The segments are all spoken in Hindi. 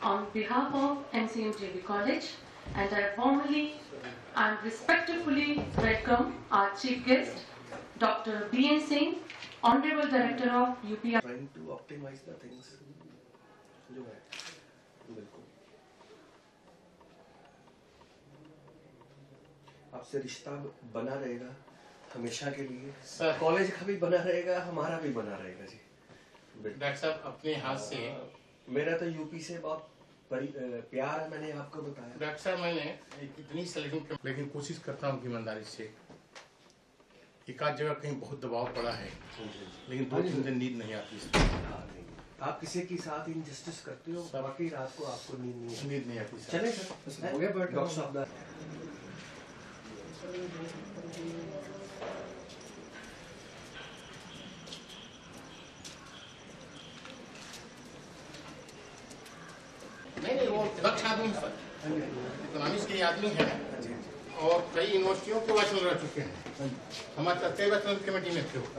on behalf of MCMJB College, and I formally and respectfully welcome our chief guest, Dr. B.N. Singh, Honorable Director of UPR. Trying to optimize the things जो है बिल्कुल आपसे रिश्ता बना रहेगा हमेशा के लिए सर कॉलेज का भी बना रहेगा हमारा भी बना रहेगा जी डॉक्टर साहब अपने हाथ से मेरा तो यूपी से बहुत प्यार है मैंने आपको बताया डॉक्टर साहब मैंने इतनी सिलेक्शन लेकिन कोशिश करता हूँ कि ईमानदारी से एक आध जगह कहीं बहुत दबाव पड़ा है लेकिन 2-3 दिन नींद नहीं आती आप किसी के साथ इनजस्टिस करते हो बाकी रात को आपको नींद नहीं आती चले सर हो गया डॉक्टर साहब नहीं वो दक्ष आदमी सर इकोनॉमिक्स के आदमी है और कई यूनिवर्सिटियों के वाइस रह चुके हैं हमारे कई वाइस कमेटी में थे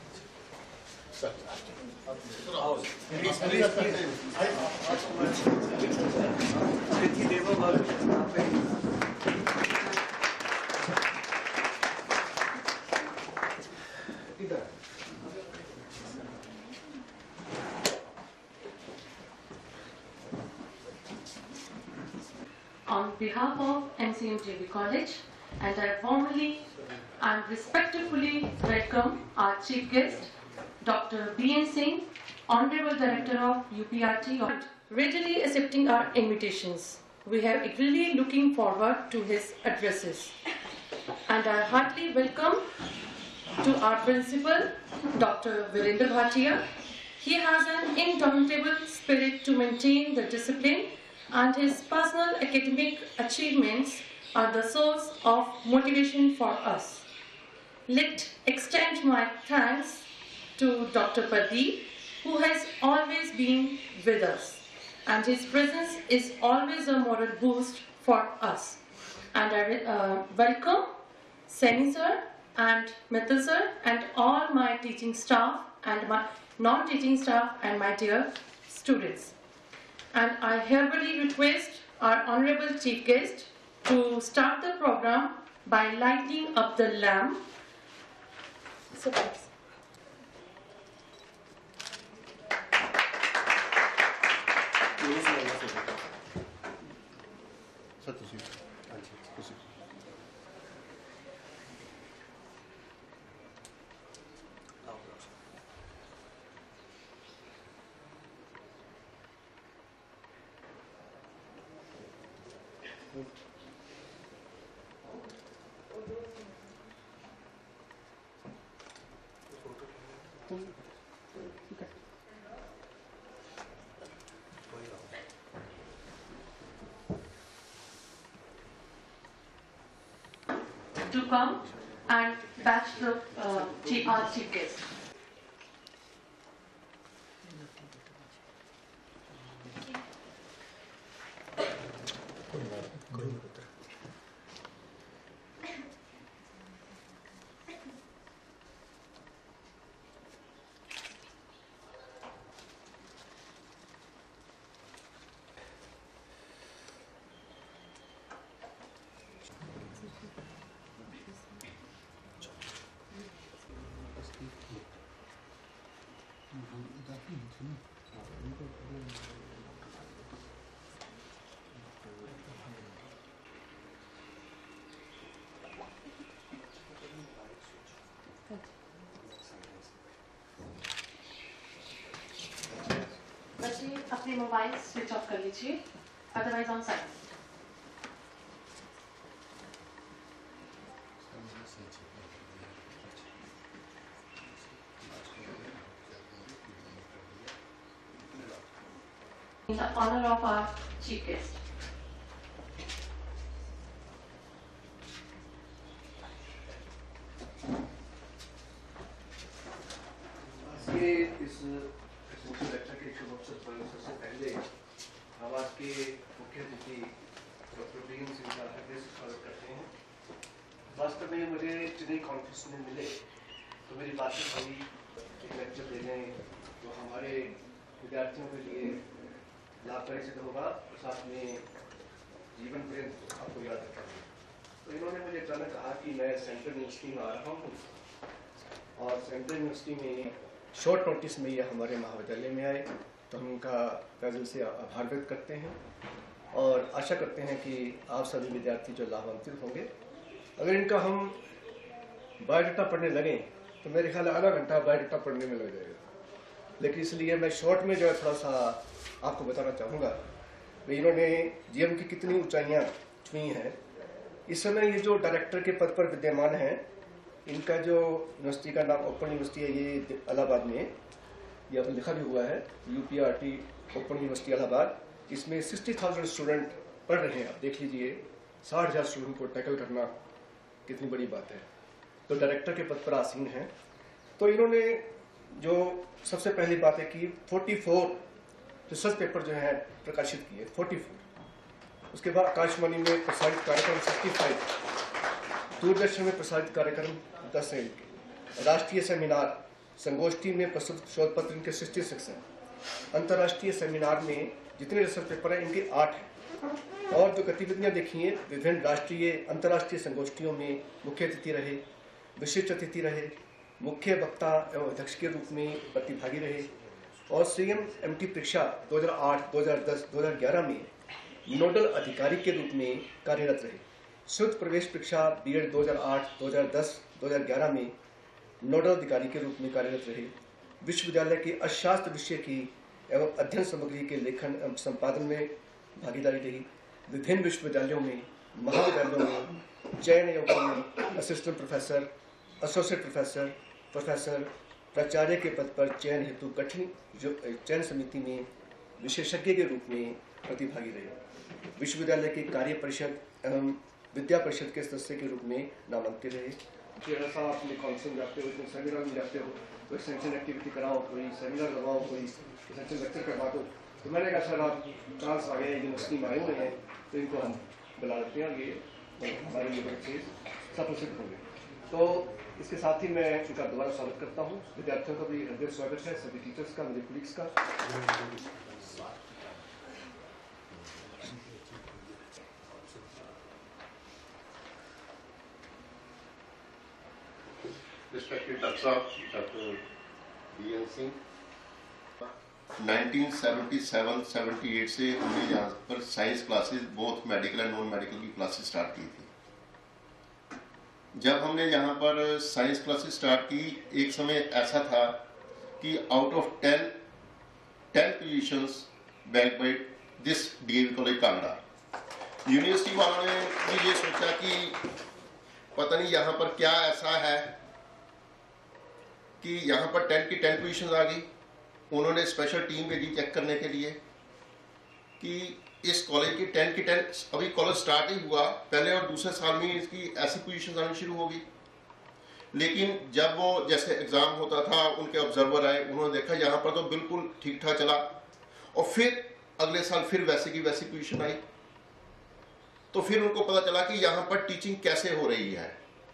On behalf of MCMJB College, and I formally and respectfully welcome our chief guest, Dr. B.N. Singh, Honorable Director of UPRT, readily accepting our invitations. We are eagerly looking forward to his addresses. And I heartily welcome to our principal, Dr. Virendra Bhatia. He has an indomitable spirit to maintain the discipline, and his personal academic achievements are the source of motivation for us. Let extend my thanks to Dr. Pradeep, who has always been with us, and his presence is always a moral boost for us. And I welcome Seni sir and Mithil sir and all my teaching staff and my non-teaching staff and my dear students. And I hereby request our Honorable Chief Guest to start the program by lighting up the lamp. So please. To come and batch the our chief guest. बच्चे अपने मोबाइल स्विच ऑफ कर लीजिए, otherwise on silent. In the honor of our chief guest. इस मुख्य लेक्चर के शुभ अवसर पर सबसे पहले हम आज के मुख्य अतिथि डॉक्टर B.N. सिंह का हृदय से स्वागत करते हैं. वास्तव में मुझे जितने कॉन्फ्रेंस में मिले तो मेरी बातें हुई एक लेक्चर देने तो हमारे विद्यार्थियों के लिए लाभकारी सिद्ध होगा और साथ में जीवन पर्यंत आपको याद रखेंगे। तो इन्होंने मुझे अचानक कहा कि मैं सेंट्रल यूनिवर्सिटी में आ रहा हूँ और सेंट्रल यूनिवर्सिटी में शॉर्ट नोटिस में ये हमारे महाविद्यालय में आए, तो हम उनका तहे दिल से आभार व्यक्त करते हैं और आशा करते हैं कि आप सभी विद्यार्थी जो लाभान्वित होंगे। अगर इनका हम बायोडाटा पढ़ने लगें तो मेरे ख्याल आधा घंटा बायोडाटा पढ़ने में लग जाएगा, लेकिन इसलिए मैं शॉर्ट में जो है थोड़ा सा आपको बताना चाहूँगा कि इन्होंने जीएम की कितनी ऊंचाइयाँ छुई हैं। इस समय ये जो डायरेक्टर के पद पर विद्यमान हैं, इनका जो यूनिवर्सिटी का नाम ओपन यूनिवर्सिटी है, ये इलाहाबाद में, यह तो लिखा भी हुआ है UPRT ओपन यूनिवर्सिटी इलाहाबाद। इसमें 60,000 स्टूडेंट पढ़ रहे हैं। आप देख लीजिए 60,000 स्टूडेंट को टैकल करना कितनी बड़ी बात है। तो डायरेक्टर के पद पर आसीन हैं। तो इन्होंने जो सबसे पहली बात है कि 44 रिसर्च पेपर जो है प्रकाशित किए, 44। उसके बाद आकाशवाणी में प्रसारित कार्यक्रम 65, दूरदर्शन में प्रसारित कार्यक्रम 10 हैं, राष्ट्रीय सेमिनार संगोष्ठी में प्रस्तुत शोध पत्र इनके 66 हैं, अंतर्राष्ट्रीय सेमिनार में जितने रिसर्च पेपर हैं इनके 8 हैं। और जो गतिविधियां देखी हैं, विभिन्न राष्ट्रीय अंतर्राष्ट्रीय संगोष्ठियों में मुख्य अतिथि रहे, विशिष्ट अतिथि रहे, मुख्य वक्ता एवं अध्यक्ष के रूप में प्रतिभागी रहे और CMMT परीक्षा 2008, 2010, 2011 में नोडल अधिकारी के रूप में कार्यरत रहे। संयुक्त प्रवेश परीक्षा B.Ed 2008, 2010, 2011 में नोडल अधिकारी के रूप में कार्यरत रहे। विश्वविद्यालय के अर्थशास्त्र विषय की एवं अध्ययन सामग्री के लेखन एवं संपादन में भागीदारी रही। विभिन्न विश्वविद्यालयों में, महाविद्यालयों में चयन एवं में assistant professor, associate professor, professor, प्राचार्य के पद पर चयन हेतु कठिन चयन समिति में विशेषज्ञ के रूप में प्रतिभागी रहे। विश्वविद्यालय की कार्य परिषद एवं विद्या परिषद के सदस्य के रूप में नामांकित रहे। साहब अपने कॉन्फ्रेंस जाते हो, सेमिनार में जाते हो, कोई सेंशन एक्टिविटी कराओ, कोई सेमिनार करवाओ, कोई सेंशन लेक्चर करवा दो। तो मैंने कहा सर आप चांस आ गए, यूनिवर्सिटी में आए हुए हैं, तो इनको हम बुला लेते हैं, ये हमारे लिए बच्चे सफल होंगे। तो इसके साथ ही मैं इनका दोबारा स्वागत करता हूँ। विद्यार्थियों का भी हृदय स्वागत है, सभी टीचर्स का, मेरे कोलीग्स का। Respected Dr. B.N. Singh, 1977-78 से हमने यहाँ पर science classes, both medical and non medical की क्लासेस स्टार्ट की थी। जब हमने यहाँ पर साइंस क्लासेस स्टार्ट की, एक समय ऐसा था कि out of 10 positions back by this DAV college Kangra. University वालों ने भी ये सोचा कि पता नहीं यहाँ पर क्या ऐसा है कि यहाँ पर 10 की 10 पोजीशंस आ गई। उन्होंने स्पेशल टीम भेजी चेक करने के लिए कि इस कॉलेज की 10 की 10, अभी कॉलेज स्टार्ट ही हुआ, पहले और दूसरे साल में इसकी ऐसी पोजीशंस आनी शुरू होगी। लेकिन जब वो जैसे एग्जाम होता था, उनके ऑब्जर्वर आए, उन्होंने देखा यहाँ पर तो बिल्कुल ठीक ठाक चला, और फिर अगले साल फिर वैसे की वैसी पोजीशन आई। तो फिर उनको पता चला कि यहाँ पर टीचिंग कैसे हो रही है,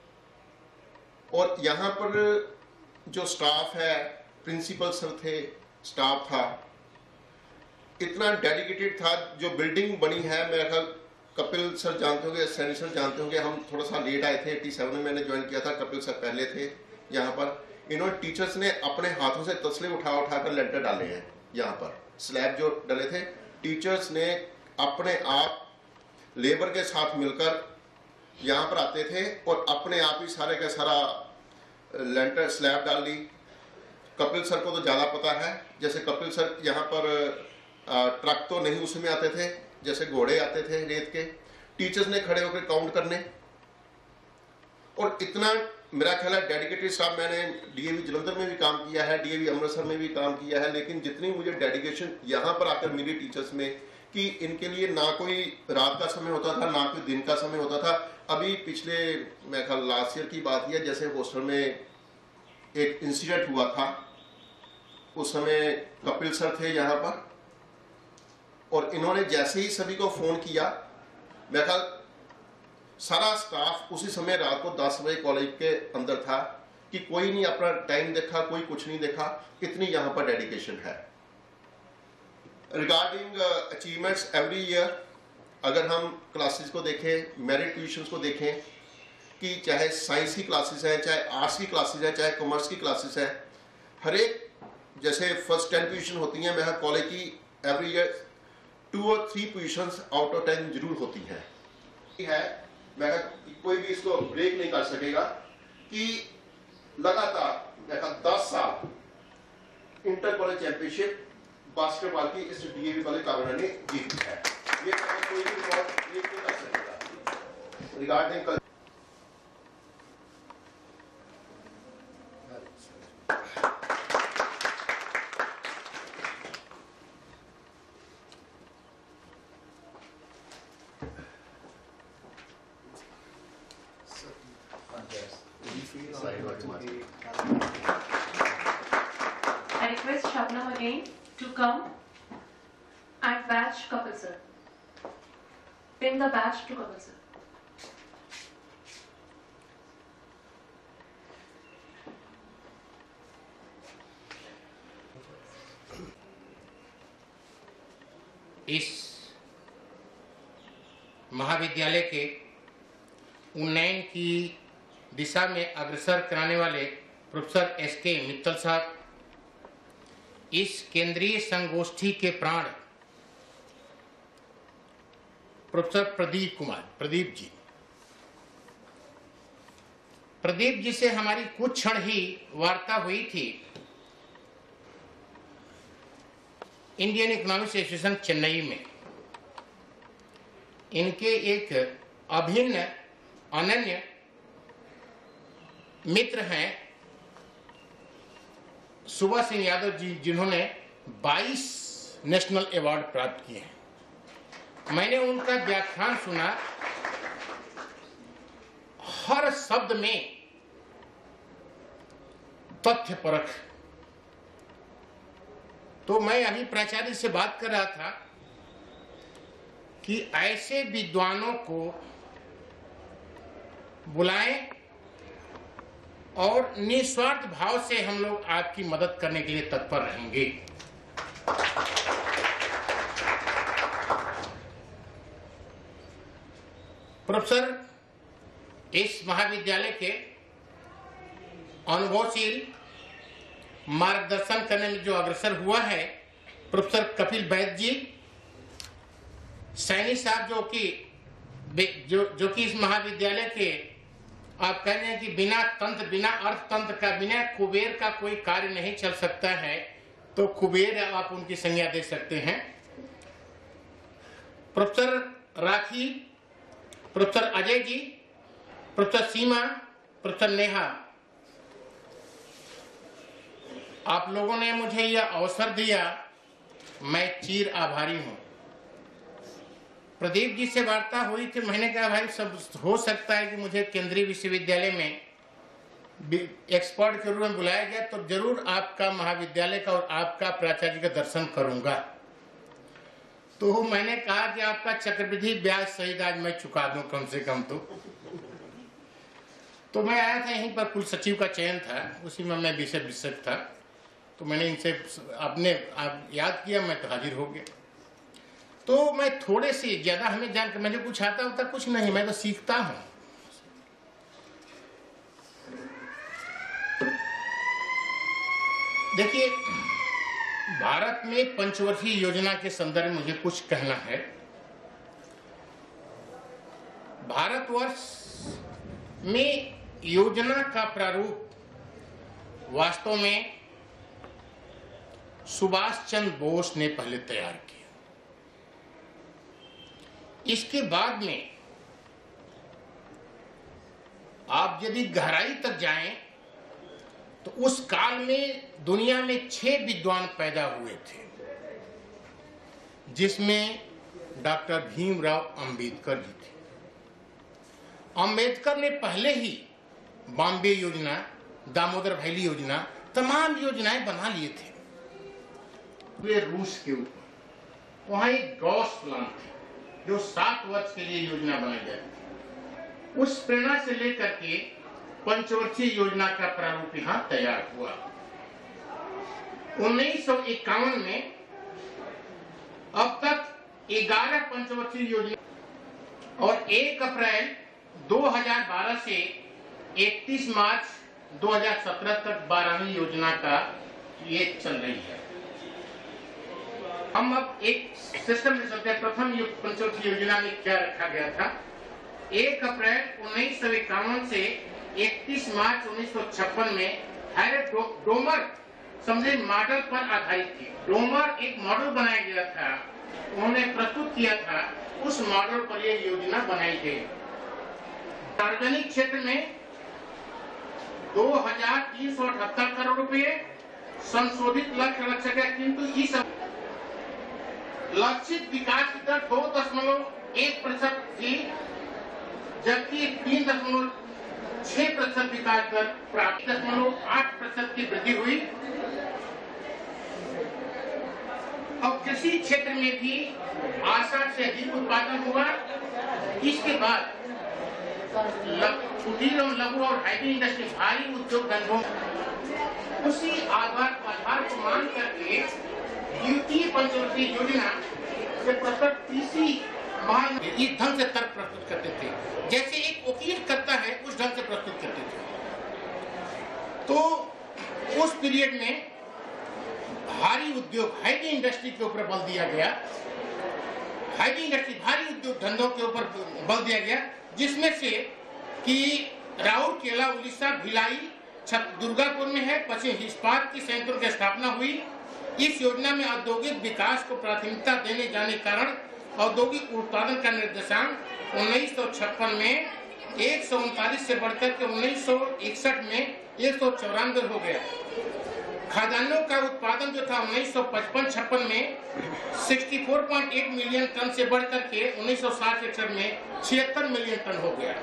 और यहाँ पर जो स्टाफ है, प्रिंसिपल सर थे, स्टाफ था, इतना डेडिकेटेड था। जो बिल्डिंग बनी है, मेरा ख्याल कपिल सर जानते होंगे, सैनी सर जानते होंगे, हम थोड़ा सा लेट आए थे, 87 में मैंने ज्वाइन किया था, कपिल सर पहले थे यहाँ पर। इन्होंने टीचर्स ने अपने हाथों से तसले उठा उठाकर लेंटर डाले हैं। यहाँ पर स्लैब जो डले थे, टीचर्स ने अपने आप लेबर के साथ मिलकर यहाँ पर आते थे और अपने आप ही सारे का सारा लेंटर स्लैब डाल ली। कपिल सर को तो ज़्यादा पता है, जैसे कपिल सर यहाँ पर ट्रक तो नहीं उसमें आते थे, जैसे घोड़े आते थे रेत के, टीचर्स ने खड़े होकर काउंट करने। और इतना मेरा ख्याल है डेडिकेटेड स्टाफ, मैंने DAV जलंधर में भी काम किया है, DAV अमृतसर में भी काम किया है, लेकिन जितनी मुझे डेडिकेशन यहाँ पर आकर मिली टीचर्स में, कि इनके लिए ना कोई रात का समय होता था, ना कोई दिन का समय होता था। अभी पिछले मेरे ख्याल लास्ट ईयर की बात है, जैसे हॉस्टल में एक इंसिडेंट हुआ था, उस समय कपिल सर थे यहाँ पर, और इन्होंने जैसे ही सभी को फोन किया, मेरे ख्याल सारा स्टाफ उसी समय रात को 10 बजे कॉलेज के अंदर था, कि कोई नहीं अपना टाइम देखा, कोई कुछ नहीं देखा, इतनी यहाँ पर डेडिकेशन है। रिगार्डिंग अचीवमेंट्स एवरी ईयर, अगर हम क्लासेस को देखें, मेरिट ट्यूशंस को देखें कि चाहे साइंस की क्लासेस हैं, चाहे आर्ट्स की क्लासेस हैं, चाहे कॉमर्स की क्लासेस हैं, हर एक जैसे फर्स्ट 10 पोजीशन होती हैं, मैं कॉलेज की एवरी ईयर 2 और 3 पोजीशंस आउट ऑफ 10 जरूर होती हैं। मैं कोई भी इसको ब्रेक नहीं कर सकेगा कि लगातार 10 साल इंटर कॉलेज चैंपियनशिप बास्केटबॉल की इस डीएवी कॉलेज कांगड़ा ने जीती है। ये कोई भी रिकॉर्ड ब्रेक नहीं कर सकेगा। Regarding I request Shabnam again to come and badge Kapil sir. Pin the badge to Kapil sir. इस महाविद्यालय के उन्नयन की दिशा में अग्रसर कराने वाले प्रोफेसर एस.के. मित्तल साहब, इस केंद्रीय संगोष्ठी के प्राण प्रोफेसर प्रदीप जी से हमारी कुछ क्षण ही वार्ता हुई थी इंडियन इकोनॉमिक्स एसोसिएशन चेन्नई में। इनके एक अभिन्न अनन्य मित्र हैं सुबा सिंह यादव जी, जिन्होंने 22 नेशनल अवार्ड प्राप्त किए हैं। मैंने उनका व्याख्यान सुना, हर शब्द में तथ्यपरख। तो मैं अभी प्राचार्य से बात कर रहा था कि ऐसे विद्वानों को बुलाएं और निस्वार्थ भाव से हम लोग आपकी मदद करने के लिए तत्पर रहेंगे। प्रोफेसर इस महाविद्यालय के अनुभवशील मार्गदर्शन करने में जो अग्रसर हुआ है, प्रोफेसर कपिल वैद्य जी, सैनी साहब, जो कि इस महाविद्यालय के आप कह रहे हैं कि बिना तंत्र, बिना अर्थतंत्र का, बिना कुबेर का कोई कार्य नहीं चल सकता है, तो कुबेर आप उनकी संज्ञा दे सकते हैं। Professor Rakhi, professor Ajay ji, professor Seema, professor Neha, आप लोगों ने मुझे यह अवसर दिया, मैं चिर आभारी हूं। प्रदीप जी से वार्ता हुई थी, मैंने कहा भाई सब हो सकता है कि मुझे केंद्रीय विश्वविद्यालय में एक्सपर्ट के रूप में बुलाया गया तो जरूर आपका महाविद्यालय का और आपका प्राचार्य का दर्शन करूंगा। तो मैंने कहा कि आपका चक्रवृद्धि ब्याज सहित आज मैं चुका दूं कम से कम। तो मैं आया था, यहीं पर कुल सचिव का चयन था, उसी में मैं विषय विषय था, तो मैंने इनसे आप याद किया, मैं तो हाजिर हो गया। तो मैं थोड़े से ज्यादा हमें जानकर, मुझे कुछ आता होता कुछ नहीं, मैं तो सीखता हूं। देखिए, भारत में पंचवर्षीय योजना के संदर्भ में मुझे कुछ कहना है। भारतवर्ष में योजना का प्रारूप वास्तव में सुभाष चंद्र बोस ने पहले तैयार किया। इसके बाद में आप यदि गहराई तक जाएं तो उस काल में दुनिया में 6 विद्वान पैदा हुए थे, जिसमें डॉक्टर भीमराव अंबेडकर जी थे। अंबेडकर ने पहले ही बॉम्बे योजना, दामोदर वैली योजना, तमाम योजनाएं बना लिए थे। वे रूस के ऊपर वहां एक गॉस प्लान थे जो 7 वर्ष के लिए योजना बनाई गई। उस प्रेरणा से लेकर के पंचवर्षीय योजना का प्रारूप यहां तैयार हुआ। 1951 में अब तक 11 पंचवर्षीय योजना और 1 अप्रैल 2012 से 31 मार्च 2017 तक 12वीं योजना का ये चल रही है। हम अब एक सिस्टम में चलते हैं। प्रथम पंचवर्षीय योजना में क्या रखा गया था? 1 अप्रैल 1951 से 31 मार्च 1956 में डोमर समझे मॉडल पर आधारित थी। डोमर एक मॉडल बनाया गया था, उन्होंने प्रस्तुत किया था, उस मॉडल पर यह योजना बनाई गई। सार्वजनिक क्षेत्र में 2378 करोड़ रुपए संशोधित लक्ष्य रखा गया, किंतु इस लक्षित विकास की दर 2.1% थी, जबकि 3.6% विकास दर प्राप्त 0.8% की वृद्धि हुई। और कृषि क्षेत्र में भी आशा से अधिक उत्पादन हुआ। इसके बाद कुटीर और लघु और हैवी इंडस्ट्री भारी उद्योग धंधों उसी आधार को मान करके द्वितीय पंचवर्षीय योजना से प्रस्तुत तीसरी इस ढंग से तर्क प्रस्तुत करते थे, जैसे एक वकील करता है उस ढंग से प्रस्तुत करते थे। तो उस पीरियड में भारी उद्योग हैवी इंडस्ट्री के ऊपर बल दिया गया। हैवी इंडस्ट्री भारी उद्योग धंधों के ऊपर बल दिया गया, जिसमें से कि राउरकेला, उड़ीसा, भिलाई, दुर्गापुर में है, पश्चिम इस्पात की संयंत्रों की स्थापना हुई। इस योजना में औद्योगिक विकास को प्राथमिकता देने जाने कारण औद्योगिक उत्पादन का निर्देशांक 1956 में 139 से बढ़कर के 1961 में 194 हो गया। खाद्यान्नों का उत्पादन जो था 1955-56 में 64.8 मिलियन टन से बढ़कर के 1960-61 में 76 मिलियन टन हो गया।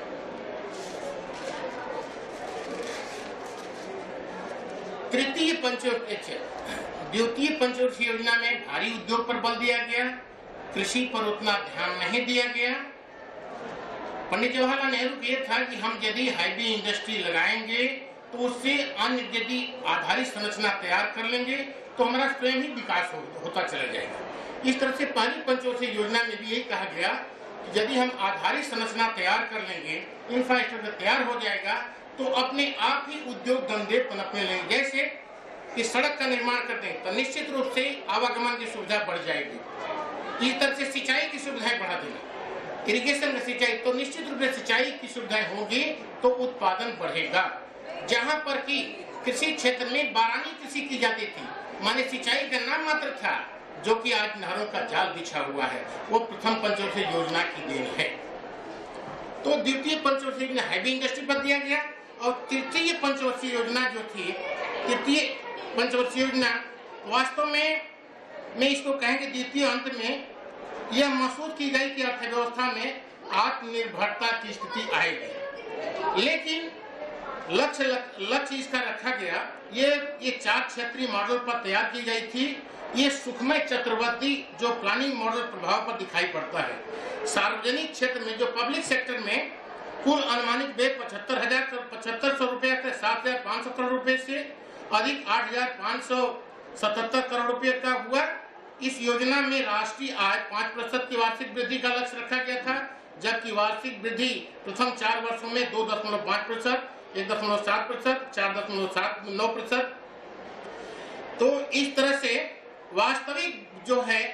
द्वितीय पंचवर्षीय योजना में भारी उद्योग पर बल दिया गया, कृषि पर उतना ध्यान नहीं दिया गया। पंडित जवाहरलाल नेहरू को यह था कि हम यदि हैवी इंडस्ट्री लगाएंगे तो उससे अन्य यदि आधारित संरचना तैयार कर लेंगे तो हमारा स्वयं ही विकास होता चला जाएगा। इस तरह से पहली पंचवर्षीय योजना में भी यही कहा गया कि यदि हम आधारित संरचना तैयार कर लेंगे, इंफ्रास्ट्रक्चर तैयार हो जाएगा तो अपने आप ही उद्योग धंधे पनपने लगेंगे। जैसे कि सड़क का निर्माण करते हैं तो निश्चित रूप से आवागमन की सुविधा बढ़ जाएगी। इस तरह से सिंचाई की सुविधाएं बढ़ा देना, इरिगेशन में सिंचाई, तो निश्चित रूप से सिंचाई की सुविधाएं होंगी तो उत्पादन बढ़ेगा। जहां पर कि कृषि क्षेत्र में बारानी कृषि की जाती थी, माने सिंचाई का नाम मात्र था, जो कि आज नहरों का जाल बिछा हुआ है, वो प्रथम पंचवर्षीय योजना की देन है। तो द्वितीय पंचवर्षीय योजना हैवी इंडस्ट्री पर दिया गया और तृतीय पंचवर्षीय योजना जो थी, तृतीय पंचवर्षीय योजना वास्तव में मैं इसको कहेंगे द्वितीय अंत में यह महसूस की गई कि अर्थव्यवस्था में आत्मनिर्भरता की स्थिति आएगी, लेकिन लक्ष्य इसका रखा गया। ये 4 क्षेत्रीय मॉडल पर तैयार की गई थी। ये सुखमय चक्रवर्ती जो प्लानिंग मॉडल प्रभाव पर दिखाई पड़ता है। सार्वजनिक क्षेत्र में जो पब्लिक सेक्टर में कुल अनुमानित व्यय 75,000 रुपए का 7,500 करोड़ रुपए से अधिक 8,577 करोड़ रुपए का हुआ। इस योजना में राष्ट्रीय आय 5% की वार्षिक वृद्धि का लक्ष्य रखा गया था, जबकि वार्षिक वृद्धि प्रथम 4 वर्षों में 2.5%, 1.7%, 4.9%। तो इस तरह से वास्तविक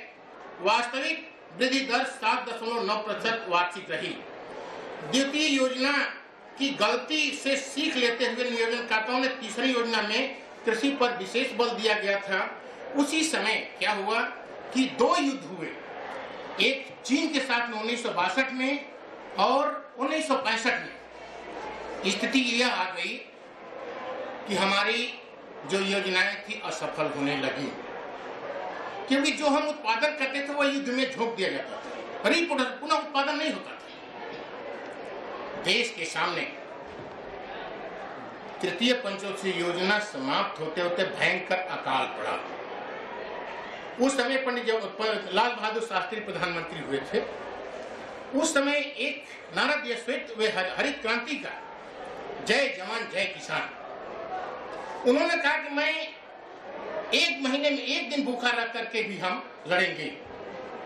वृद्धि दर 7.9% वार्षिक रही। द्वितीय योजना की गलती से सीख लेते हुए नियोजनकर्ताओं ने तीसरी योजना में कृषि पर विशेष बल दिया गया था। उसी समय क्या हुआ कि 2 युद्ध हुए, एक चीन के साथ में 1962 में और 1965 में। स्थिति यह आ गई कि हमारी जो योजनाएं थी असफल होने लगी, क्योंकि जो हम उत्पादन करते थे वह युद्ध में झोंक दिया जाता था, पुनः उत्पादन नहीं होता था। देश के सामने तृतीय पंचवर्षीय योजना समाप्त होते होते भयंकर अकाल पड़ा। उस समय पंडित लाल बहादुर शास्त्री प्रधानमंत्री हुए थे। उस समय एक नारा दिया श्वेत वे हरित क्रांति का, जय जवान जय किसान। उन्होंने कहा कि मैं 1 महीने में 1 दिन भूखा रह करके भी हम लड़ेंगे।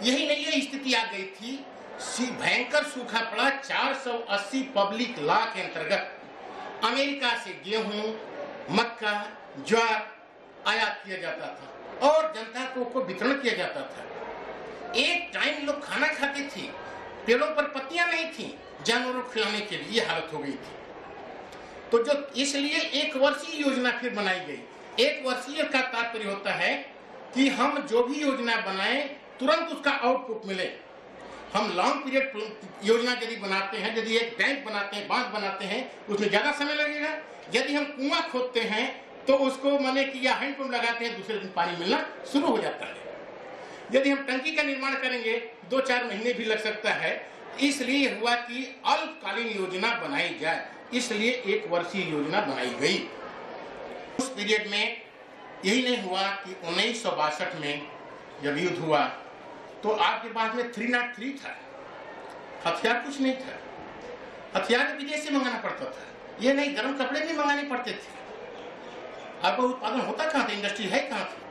यही नहीं ये स्थिति आ गई थी, भयंकर सूखा पड़ा। 480 पब्लिक लॉ के अंतर्गत अमेरिका से गेहूं, मक्का, ज्वार आयात किया जाता था और जनता को वितरण किया जाता था। एक टाइम लोग खाना खाते थे, पेड़ों पर पत्तियां नहीं थी जानवरों को खिलाने के लिए, ये हालत हो गई थी। तो जो इसलिए एक वर्षीय योजना फिर बनाई गई। एक वर्षीय का तात्पर्य होता है कि हम जो भी योजना बनाएं तुरंत उसका आउटपुट मिले। हम लॉन्ग पीरियड योजना यदि बनाते हैं, यदि एक टैंक बनाते हैं, बांध बनाते हैं, उसमें ज्यादा समय लगेगा। यदि हम कुआं खोदते हैं तो उसको माने कि या हैंडपंप लगाते हैं, दूसरे दिन पानी मिलना शुरू हो जाता है। यदि हम टंकी का निर्माण करेंगे 2-4 महीने भी लग सकता है। इसलिए हुआ कि अल्पकालीन योजना बनाई जाए, इसलिए एक वर्षीय योजना बनाई गई। उस पीरियड में यही नहीं हुआ कि 1962 में जब युद्ध हुआ तो आपके पास में 303 था, हथियार कुछ नहीं था, हथियार विदेश से मंगाना पड़ता था। ये नहीं, गर्म कपड़े भी मंगाने पड़ते थे। आपका उत्पादन होता कहाँ था, इंडस्ट्री है कहाँ थी।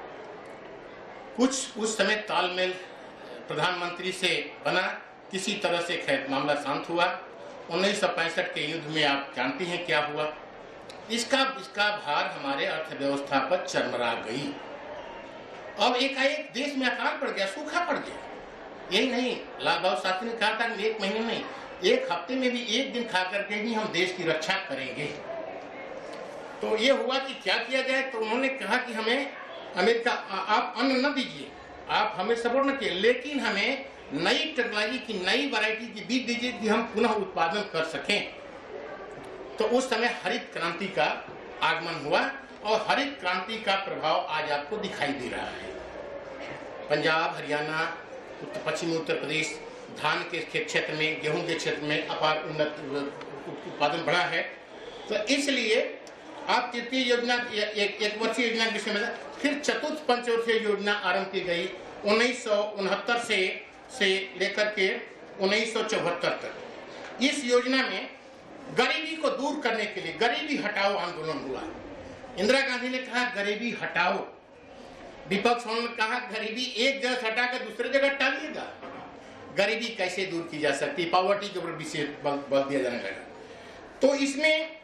कुछ उस समय तालमेल प्रधानमंत्री से बना, किसी तरह से खैर मामला शांत हुआ। 1965 के युद्ध में आप जानते हैं क्या हुआ। इसका भार हमारे अर्थव्यवस्था पर चरमरा गई। अब एकाएक देश में अकाल पड़ गया, सूखा पड़ गया। यही नहीं, लाल बहादुर शास्त्री ने कहा था कि 1 महीने नहीं, 1 हफ्ते में भी 1 दिन खा करके भी हम देश की रक्षा करेंगे। तो ये हुआ कि क्या किया जाए। तो उन्होंने कहा कि हमें अमेरिका आप अन्न न दीजिए, आप हमें सपोर्ट न किए, लेकिन हमें नई टेक्नोलॉजी की नई वैरायटी की बीज दीजिए कि हम पुनः उत्पादन कर सकें। तो उस समय हरित क्रांति का आगमन हुआ और हरित क्रांति का प्रभाव आज आपको दिखाई दे रहा है। पंजाब, हरियाणा, पश्चिमी उत्तर प्रदेश धान के क्षेत्र में, गेहूं के क्षेत्र में अपार उन्नत उत्पादन बढ़ा है। तो इसलिए आप तृतीय योजना, एक वर्षीय योजना के विषय में, फिर चतुर्थ पंचवर्षीय योजना आरंभ की गई 1969 से लेकर के 1974 तक। इस योजना में गरीबी को दूर करने के लिए गरीबी हटाओ आंदोलन हुआ। इंदिरा गांधी ने कहा गरीबी हटाओ, विपक्ष ने कहा गरीबी एक जगह हटाकर दूसरे जगह टालिएगा। गरीबी कैसे दूर की जा सकती, पॉवर्टी के ऊपर विशेष बल दिया जाने लगा। तो इसमें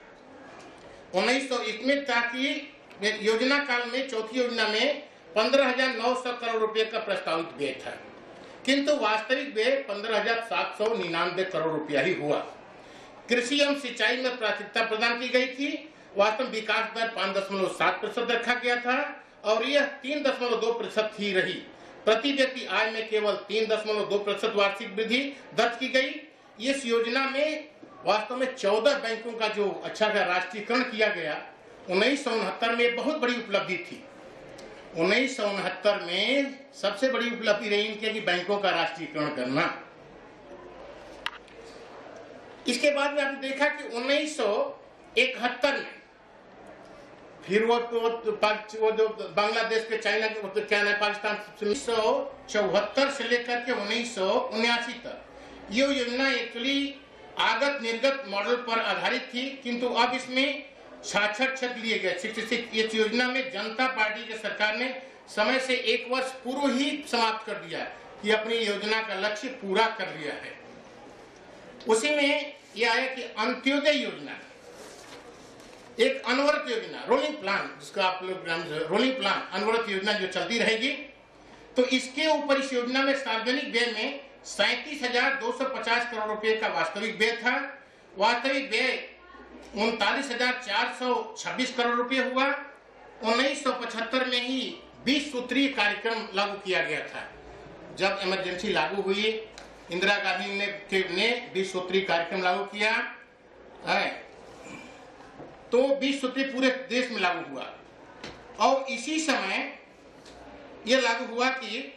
1900 ताकि योजना काल में चौथी योजना में 15,900 करोड़ रुपए का प्रस्तावित व्यय था, किंतु वास्तविक व्यय 15,799 करोड़ रुपया ही हुआ। कृषि एवं सिंचाई में प्राथमिकता प्रदान की गई थी। वास्तविक विकास दर 5.7% रखा गया था और यह 3.2% ही रही। प्रति व्यक्ति आय में केवल 3.2% वार्षिक वृद्धि दर्ज की गई। इस योजना में वास्तव में 14 बैंकों का जो अच्छा का राष्ट्रीयकरण किया गया 1969 में बहुत बड़ी उपलब्धि थी। 1969 में सबसे बड़ी उपलब्धि रही इनके कि बैंकों का राष्ट्रीयकरण करना। इसके बाद में आपने देखा कि 1971 में फिर वो जो बांग्लादेश के, चाइना के, क्या है, पाकिस्तान, 1974 से लेकर के 1979 तक ये योजना एक्चुअली आगत निर्गत मॉडल पर आधारित थी, किंतु अब इसमें 66 छेद लिए गए। 66 इस योजना में जनता पार्टी की सरकार ने समय से 1 वर्ष पूर्व ही समाप्त कर दिया कि अपनी योजना का लक्ष्य पूरा कर लिया है। उसी में यह आया कि अंत्योदय योजना, एक अनवरत योजना, रोलिंग प्लान, जिसका आप लोग रोलिंग प्लान, अनवरत योजना जो चलती रहेगी। तो इसके ऊपर इस योजना में सार्वजनिक व्यय में 37,250 करोड़ रुपए का वास्तविक व्यय था। वास्तविक व्यय 39,426 करोड़ रुपए हुआ। 1975 में ही 20 सूत्रीय कार्यक्रम लागू किया गया था। जब इमरजेंसी लागू हुई, इंदिरा गांधी ने 20 सूत्रीय कार्यक्रम लागू किया है, तो 20 सूत्री पूरे देश में लागू हुआ। और इसी समय यह लागू हुआ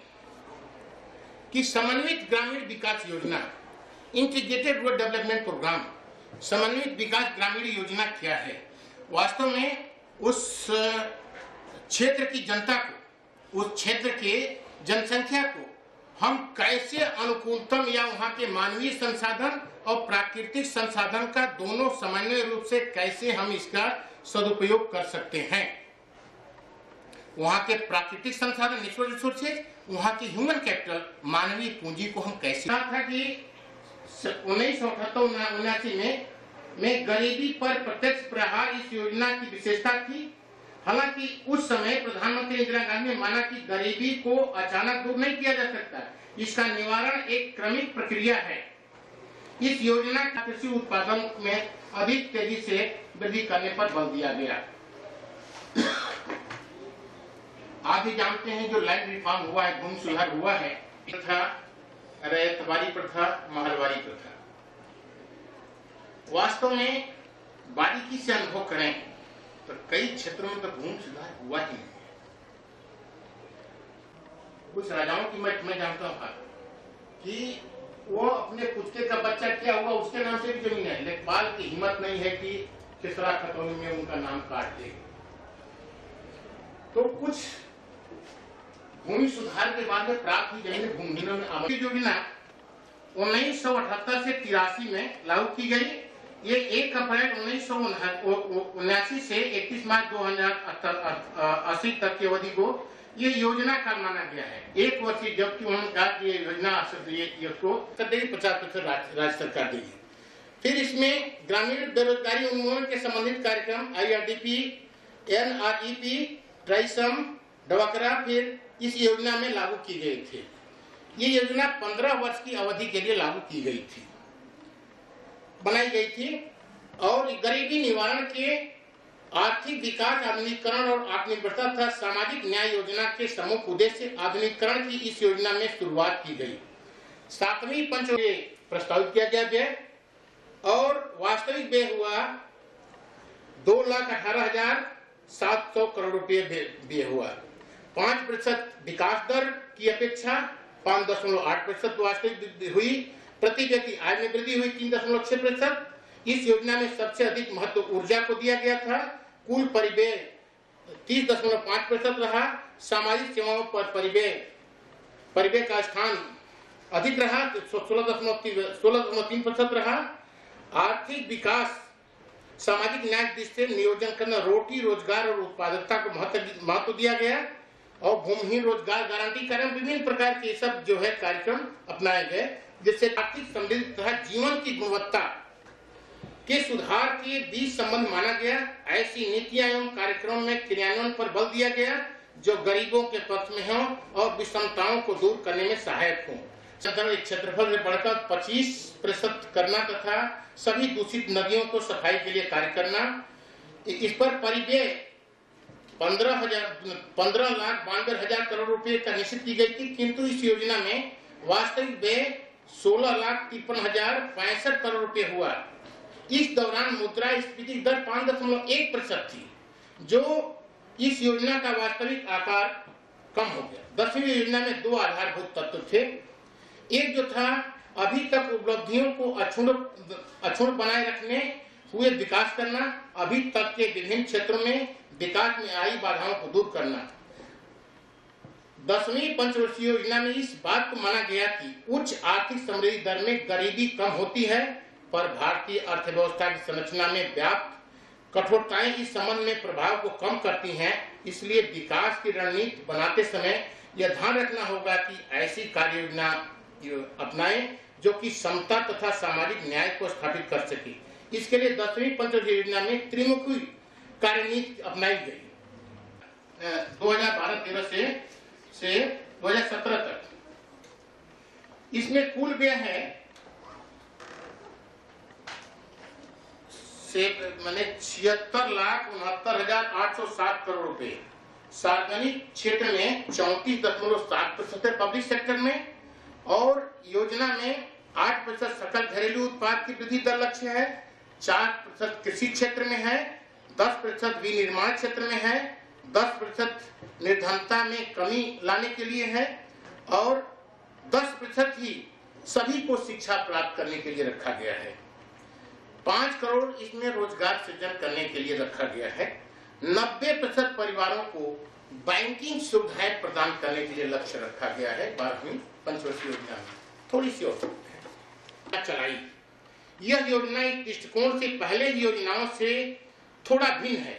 कि समन्वित ग्रामीण विकास योजना, इंटीग्रेटेड रूरल डेवलपमेंट प्रोग्राम, समन्वित विकास ग्रामीण योजना क्या है। वास्तव में उस क्षेत्र की जनता को, उस क्षेत्र के जनसंख्या को हम कैसे अनुकूलतम या वहां के मानवीय संसाधन और प्राकृतिक संसाधन का दोनों समन्वय रूप से कैसे हम इसका सदुपयोग कर सकते हैं। वहाँ के प्राकृतिक संसाधन नेचुरल रिसोर्सेज, वहाँ के ह्यूमन कैपिटल मानवीय पूंजी को हम कैसे था कि 1978-79 में गरीबी पर प्रत्यक्ष प्रहार इस योजना की विशेषता थी। हालांकि उस समय प्रधानमंत्री इंदिरा गांधी ने माना कि गरीबी को अचानक दूर नहीं किया जा सकता, इसका निवारण एक क्रमिक प्रक्रिया है। इस योजना का कृषि उत्पादन में अधिक तेजी से वृद्धि करने पर बल दिया गया। आप भी जानते हैं जो लैंड रिफॉर्म हुआ है, भूमि सुधार हुआ है, प्रथा, रैयतवारी प्रथा, महलवारी प्रथा। वास्तव में बारीकी से अनुभव करें तो कई क्षेत्रों में तो भूमि सुधार हुआ ही नहीं। कुछ राजाओं की मैं जानता हूं कि वो अपने पुचके का बच्चा क्या हुआ उसके नाम से भी जमीन है, लेखपाल की हिम्मत नहीं है कि खिसरा खतौनी में उनका नाम काट दे। तो कुछ भूमि सुधार के बाद में प्राप्त हुई जमीन भूमिहीनों में आबादी योजना 1978 से 83 में लागू की गई। ये 1 अप्रैल 1979 से 31 मार्च 2080 तक की अवधि को ये योजना का माना गया है। 1 वर्ष, जबकि उन्होंने कहा कि ये योजना इसको 50% राज्य सरकार देगी। फिर इसमें ग्रामीण बेरोजगारी उन्मूलन के संबंधित कार्यक्रम IRDP, NREP, ट्राइसम, डबकरा फिर इस योजना में लागू की गए थे। ये योजना 15 वर्ष की अवधि के लिए लागू की गई थी, बनाई गई थी और गरीबी निवारण के आर्थिक विकास, आधुनिकीकरण और आत्मनिर्भरता तथा सामाजिक न्याय योजना के प्रमुख उद्देश्य आधुनिकीकरण की इस योजना में शुरुआत की गई। 7वीं पंचवर्षीय प्रस्तावित किया गया और वास्तविक व्यय हुआ 2,18,700 करोड़ रुपए व्यय हुआ। 5% विकास दर की अपेक्षा 5.8% वास्तविक वृद्धि हुई। प्रति व्यक्ति आय में वृद्धि हुई 3.6%। इस योजना में सबसे अधिक महत्व ऊर्जा को दिया गया था। कुल परिव्यय 30.5% रहा। सामाजिक सेवाओं पर परिव्यय का स्थान अधिक रहा, 16.3% रहा। आर्थिक विकास, सामाजिक न्याय दृष्टि से नियोजन करना, रोटी रोजगार और उत्पादकता को महत्व दिया गया और भूमिहीन रोजगार गारंटी कार्यक्रम, विभिन्न प्रकार के सब जो है कार्यक्रम अपनाए गए, जिससे आर्थिक समृद्धि तथा जीवन की गुणवत्ता के सुधार के बीच संबंध माना गया। ऐसी नीतियां एवं कार्यक्रम में क्रियान्वयन पर बल दिया गया जो गरीबों के पक्ष में हो और विषमताओं को दूर करने में सहायक हो। क्षेत्रफल से बढ़कर 25% करना तथा सभी दूषित नदियों को सफाई के लिए कार्य करना। इस पर परिव्यय 15,92,000 करोड़ रुपए का निश्चित की गई थी, किंतु इस योजना में वास्तविक व्यय 16,53,065 करोड़ रुपए हुआ। इस दौरान मुद्रास्फीति दर 5.1% थी, जो इस योजना का वास्तविक आकार कम हो गया। 10वीं योजना में 2 आधारभूत तत्व थे। एक जो था अभी तक उपलब्धियों को अक्षुण्ण बनाए रखने हुए विकास करना, अभी तक के विभिन्न क्षेत्रों में विकास में आई बाधाओं को दूर करना। 10वीं पंचवर्षीय योजना में इस बात को माना गया कि उच्च आर्थिक समृद्धि दर में गरीबी कम होती है, पर भारतीय अर्थव्यवस्था की संरचना में व्याप्त कठोरताएं इस संबंध में प्रभाव को कम करती हैं। इसलिए विकास की रणनीति बनाते समय यह ध्यान रखना होगा कि ऐसी कार्य योजना अपनाएं जो कि समता तथा सामाजिक न्याय को स्थापित कर सके। इसके लिए 10वीं पंचवर्षीय योजना में त्रिमुखी कार्यनीति अपनाई गई। 2012-13 से 2017 तक इसमें कुल व्यय है से मैंने 76,69,807 करोड़ रुपए। सार्वजनिक क्षेत्र में 34.7% पब्लिक सेक्टर में और योजना में 8% सकल घरेलू उत्पाद की वृद्धि दर लक्ष्य है, 4% कृषि क्षेत्र में है, 10% विनिर्माण क्षेत्र में है, 10% निर्धनता में कमी लाने के लिए है और 10% ही सभी को शिक्षा प्राप्त करने के लिए रखा गया है। 5 करोड़ इसमें रोजगार सृजन करने के लिए रखा गया है। 90% परिवारों को बैंकिंग सुविधाएं प्रदान करने के लिए लक्ष्य रखा गया है। 12वीं पंचवर्षीय योजना में थोड़ी सी और चलाई। यह योजना एक दृष्टिकोण से पहले की योजनाओं से थोड़ा भिन्न है।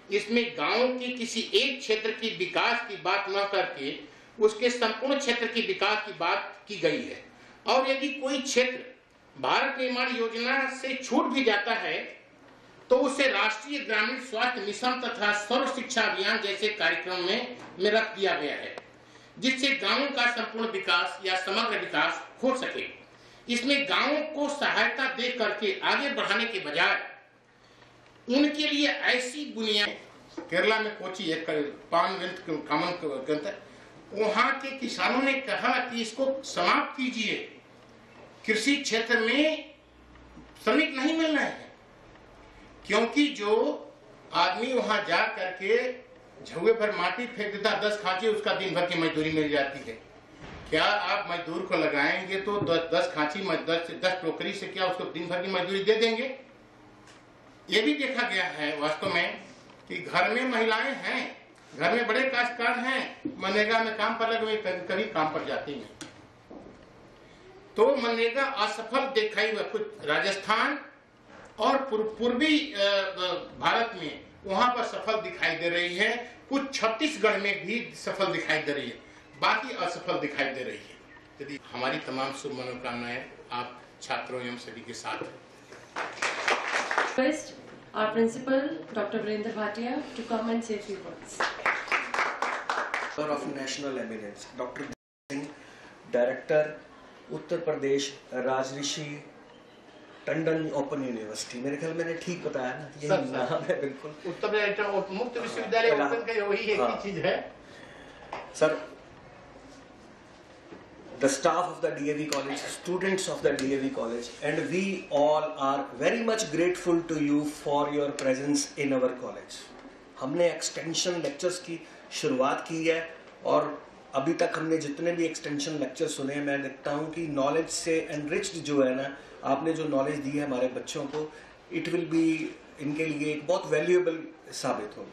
इसमें गांव के किसी एक क्षेत्र की विकास की बात न करके उसके संपूर्ण क्षेत्र की विकास की बात की गई है। और यदि कोई क्षेत्र भारत निर्माण योजना से छूट भी जाता है तो उसे राष्ट्रीय ग्रामीण स्वास्थ्य मिशन तथा सर्व शिक्षा अभियान जैसे कार्यक्रम में रख दिया गया है, जिससे गांवों का संपूर्ण विकास या समग्र विकास हो सके। इसमें गांवों को सहायता दे करके आगे बढ़ाने के बजाय उनके लिए ऐसी बुनियाद, केरला में कोची एक पान कॉमन, वहां के किसानों ने कहा कि इसको समाप्त कीजिए, कृषि क्षेत्र में श्रमिक नहीं मिल रहे हैं, क्योंकि जो आदमी वहां जा करके झुए भर माटी फेंक देता 10 खांची, उसका दिन भर की मजदूरी मिल जाती है। क्या आप मजदूर को लगाएंगे तो 10 खांची 10 टोकरी से क्या उसको दिन भर की मजदूरी दे देंगे? ये भी देखा गया है वास्तव में कि घर में महिलाएं हैं, घर में बड़े काश्तकार हैं, मनरेगा में काम पर लगे, कभी काम पर जाती नहीं। तो मनरेगा असफल दिखाई हुआ कुछ राजस्थान और पूर्वी भारत में वहां पर सफल दिखाई दे रही है, कुछ छत्तीसगढ़ में भी सफल दिखाई दे रही है, बाकी असफल दिखाई दे रही है। यदि हमारी तमाम शुभ मनोकामनाएं आप छात्रों एवं सभी के साथ हैं। First, our principal, Dr. Virendra Bhatia, to come and say a few words. Of national eminence, Dr. Singh, Director, Uttar Pradesh Rajarshi Tandon open university. मेरे ख्याल मैंने ठीक बताया ना, यही नाम है बिल्कुल। उत्तर प्रदेश मुक्त विश्वविद्यालय वही एक ही चीज है sir. The staff of the DAV college, students of the DAV college, and we all are very much grateful to you for your presence in our college. हमने एक्सटेंशन लेक्चर्स की शुरुआत की है और अभी तक हमने जितने भी एक्सटेंशन लेक्चर सुने, मैं देखता हूँ कि नॉलेज से एनरिच्ड जो है ना, आपने जो नॉलेज दी है हमारे बच्चों को, इट विल बी इनके लिए एक बहुत वैल्यूएबल साबित होगी।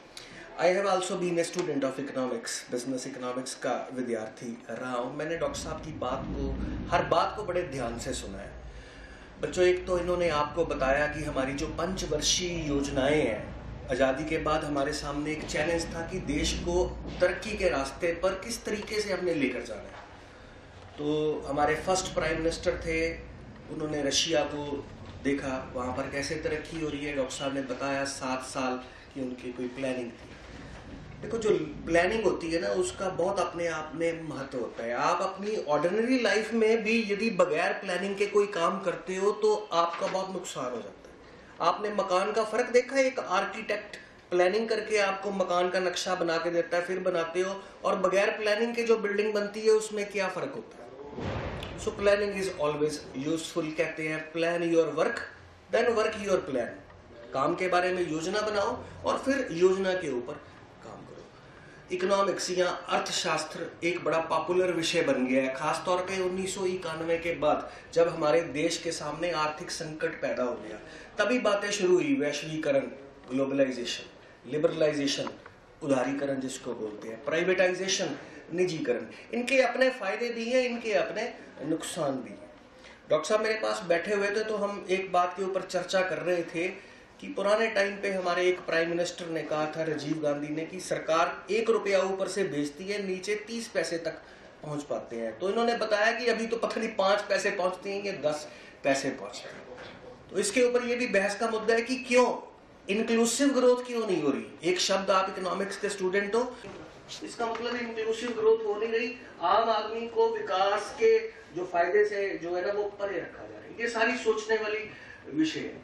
I have also been a student of economics, business economics का विद्यार्थी रहा हूँ। मैंने डॉक्टर साहब की हर बात को बड़े ध्यान से सुना है। बच्चों, एक तो इन्होंने आपको बताया कि हमारी जो पंचवर्षीय योजनाएं हैं, आज़ादी के बाद हमारे सामने एक चैलेंज था कि देश को तरक्की के रास्ते पर किस तरीके से हमने लेकर जाना है। तो हमारे फर्स्ट प्राइम मिनिस्टर थे, उन्होंने रशिया को देखा, वहाँ पर कैसे तरक्की हो रही है। डॉक्टर साहब ने बताया 7 साल की उनकी कोई प्लानिंग थी। देखो, जो प्लानिंग होती है ना, उसका बहुत अपने आप में महत्व होता है। आप अपनी ऑर्डिनरी लाइफ में भी यदि बगैर प्लानिंग के कोई काम करते हो तो आपका बहुत नुकसान हो जाता है। आपने मकान का फर्क देखा है? एक आर्किटेक्ट प्लानिंग करके आपको मकान का नक्शा बना के देता है, फिर बनाते हो, और बगैर प्लानिंग के जो बिल्डिंग बनती है उसमें क्या फर्क होता है? So planning is always useful. कहते हैं plan your work then work your plan. काम के बारे में योजना बनाओ और फिर योजना के ऊपर काम करो। इकोनॉमिक्स या अर्थशास्त्र एक बड़ा पॉपुलर विषय बन गया है, खासतौर पे 1991 के बाद जब हमारे देश के सामने आर्थिक संकट पैदा हो गया, तभी बातें शुरू हुई। वैश्वीकरण, ग्लोबलाइजेशन, लिबरलाइजेशन, उदारीकरण जिसको बोलते हैं, प्राइवेटाइजेशन, निजीकरण। इनके अपने फायदे भी हैं, इनके अपने नुकसान भी हैं। डॉक्टर साहब मेरे पास बैठे हुए थे तो हम एक बात के ऊपर चर्चा कर रहे थे कि पुराने टाइम पे हमारे एक प्राइम मिनिस्टर ने कहा था, राजीव गांधी ने, कि सरकार 1 रुपया ऊपर से भेजती है, नीचे 30 पैसे तक पहुंच पाते हैं। तो इन्होंने बताया कि अभी तो पता नहीं 5 पैसे पहुंचते हैं या 10 पैसे पहुंचते हैं। तो इसके ऊपर ये भी बहस का मुद्दा है कि क्यों इंक्लूसिव ग्रोथ क्यों नहीं हो रही। एक शब्द, आप इकोनॉमिक्स के स्टूडेंट हो, इसका मतलब इंक्लूसिव ग्रोथ हो नहीं रही। आम आदमी को विकास के जो फायदे से जो है ना वो परे रखा जा रहा है। ये सारी सोचने वाली विषय है।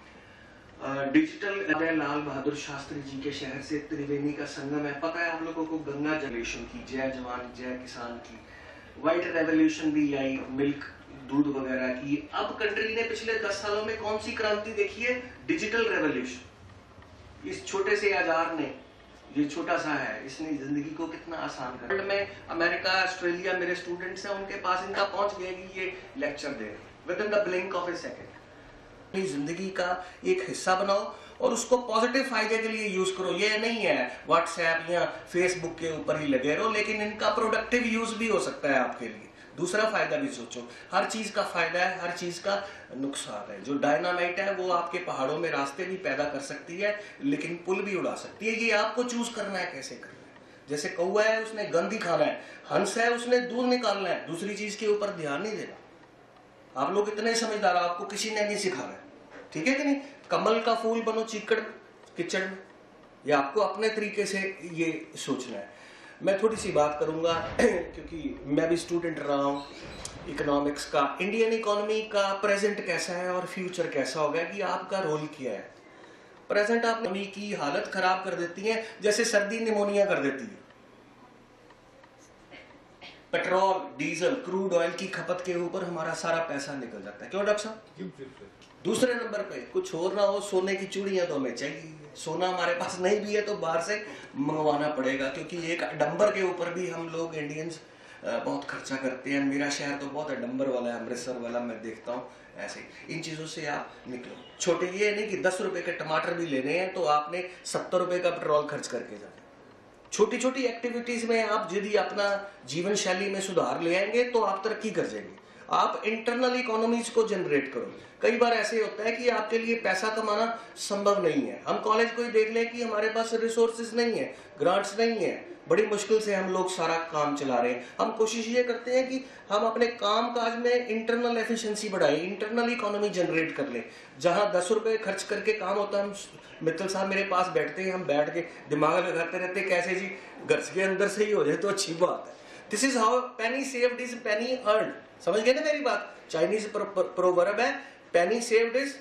डिजिटल लाल बहादुर शास्त्री जी के शहर से त्रिवेणी का संगम है। पता है आप लोगों को गंगा रेवोल्यूशन की, जय जवान जय किसान की, व्हाइट रेवोल्यूशन भी आई, मिल्क दूध वगैरह की। अब कंट्री ने पिछले 10 सालों में कौन सी क्रांति देखी है? Digital revolution. इस छोटे से औजार ने, ये छोटा सा है, इसने जिंदगी को कितना आसान कर दिया। में अमेरिका, ऑस्ट्रेलिया मेरे स्टूडेंट्स हैं, उनके पास इनका पहुंच गया कि ये लेक्चर दे रहे within the blink of a second. अपनी जिंदगी का एक हिस्सा बनाओ और उसको पॉजिटिव फायदे के लिए यूज करो। ये नहीं है व्हाट्सएप या फेसबुक के ऊपर ही लगे रहो, लेकिन इनका प्रोडक्टिव यूज भी हो सकता है आपके लिए। दूसरा फायदा भी सोचो। हर चीज का फायदा है, हर चीज का नुकसान है। जो डायनामाइट है वो आपके पहाड़ों में रास्ते भी पैदा कर सकती है, लेकिन पुल भी उड़ा सकती है। ये आपको चूज करना है कैसे करना है। जैसे कौवा है, उसने गंद ही खाना है, हंस है, उसने दूध निकालना है, दूसरी चीज के ऊपर ध्यान नहीं देना। आप लोग इतने समझदार, आपको किसी ने नहीं सिखाना है, ठीक है कि नहीं। कमल का फूल बनो चीकड़ कीचड़ में, ये आपको अपने तरीके से ये सोचना है। मैं थोड़ी सी बात करूंगा क्योंकि मैं भी स्टूडेंट रहा हूँ इकोनॉमिक्स का। इंडियन इकोनॉमी का प्रेजेंट कैसा है और फ्यूचर कैसा होगा, कि आपका रोल क्या है। प्रेजेंट आप इकोनॉमी की हालत खराब कर देती है, जैसे सर्दी निमोनिया कर देती है। पेट्रोल, डीजल, क्रूड ऑयल की खपत के ऊपर हमारा सारा पैसा निकल जाता है। क्यों डॉक्टर साहब? दूसरे नंबर पे कुछ और ना हो, सोने की चूड़ियां तो हमें चाहिए। सोना हमारे पास नहीं भी है तो बाहर से मंगवाना पड़ेगा, क्योंकि एक डंबर के ऊपर भी हम लोग इंडियंस बहुत खर्चा करते हैं। मेरा शहर तो बहुत डंबर वाला है, अमृतसर वाला, मैं देखता हूँ ऐसे। इन चीजों से आप निकलो। छोटे ये नहीं कि 10 रुपए के टमाटर भी लेने हैं तो आपने 70 रुपए का पेट्रोल खर्च करके जाना। छोटी छोटी एक्टिविटीज में आप यदि अपना जीवन शैली में सुधार ले आएंगे तो आप तरक्की कर जाएंगे। आप इंटरनल इकोनॉमीज को जनरेट करो। कई बार ऐसे होता है कि आपके लिए पैसा कमाना संभव नहीं है। हम कॉलेज को ही देख लें कि हमारे पास रिसोर्सेज नहीं है, ग्रांट्स नहीं है, बड़ी मुश्किल से हम लोग सारा काम चला रहे हैं। हम कोशिश ये करते हैं कि हम अपने काम काज में इंटरनल एफिशिएंसी बढ़ाएं, इंटरनल इकोनॉमी जनरेट कर लें। जहां 10 रुपए खर्च करके काम होता है, हम मित्तल साहब मेरे पास बैठते हैं, हम बैठ के दिमाग लगाते रहते हैं कैसे जी घर के अंदर से ही हो जाए तो अच्छी बात है। This is how penny saved is penny earned. समझ गए ना मेरी बात? चाइनीज प्रोवर्ब है, penny saved is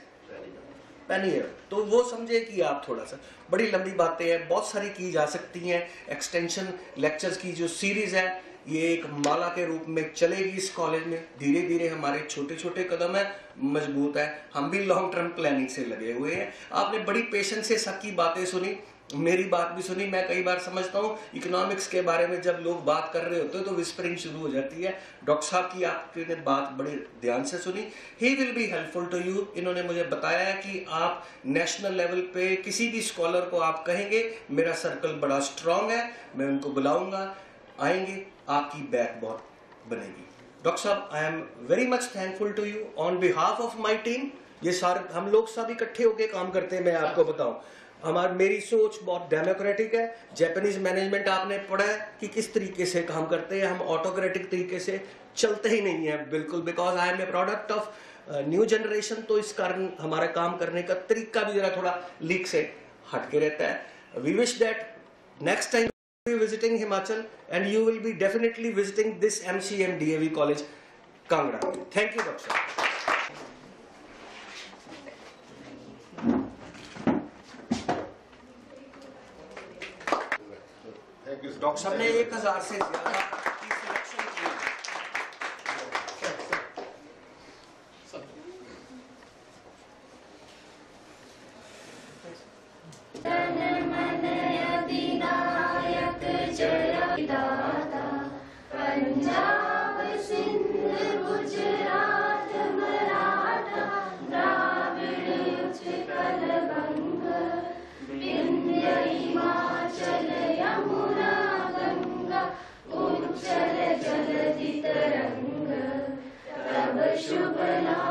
penny earned. तो वो समझे कि आप थोड़ा सा, बड़ी लंबी बातें हैं, बहुत सारी की जा सकती हैं। एक्सटेंशन लेक्चर्स की जो सीरीज है ये एक माला के रूप में चलेगी इस कॉलेज में। धीरे धीरे हमारे छोटे छोटे कदम है, मजबूत है। हम भी लॉन्ग टर्म प्लानिंग से लगे हुए हैं। आपने बड़ी पेशेंस से सबकी बातें सुनी, मेरी बात भी सुनी। मैं कई बार समझता हूँ इकोनॉमिक्स के बारे में जब लोग बात कर रहे होते हैं तो विस्परिंग शुरू हो जाती है। डॉक्टर साहब की आपने बात बड़े ध्यान से सुनी। He will be helpful to you. इन्होंने मुझे बताया है कि आप नेशनल लेवल पे किसी भी स्कॉलर को आप कहेंगे मेरा सर्कल बड़ा स्ट्रांग है, मैं उनको बुलाऊंगा, आएंगे, आपकी बैक बहुत बनेगी। डॉक्टर साहब, I am very much thankful to you on behalf of my team. ये सारे हम लोग सब इकट्ठे होकर काम करते हैं। मैं आपको बताऊं, मेरी सोच बहुत डेमोक्रेटिक है। जापानीज मैनेजमेंट आपने पढ़ा है कि किस तरीके से काम करते हैं। हम ऑटोक्रेटिक तरीके से चलते ही नहीं है बिल्कुल, because I am a product of new generation. तो इस कारण हमारा काम करने का तरीका भी जरा थोड़ा लीक से हटके रहता है। We wish that next time be visiting Himachal and you will be definitely visiting this MCM DAV college Kangra. Thank you, Doctor. Thank you. Doctor साहब ने 1000 से ज्यादा की सिलेक्शन की। पंजाब सिंध गुजरात मराठा द्राविड़ उत्कल बंग विंध्य हिमाचल यमुना गंगा उच्चल जलधि तरंग तब शुभ नाम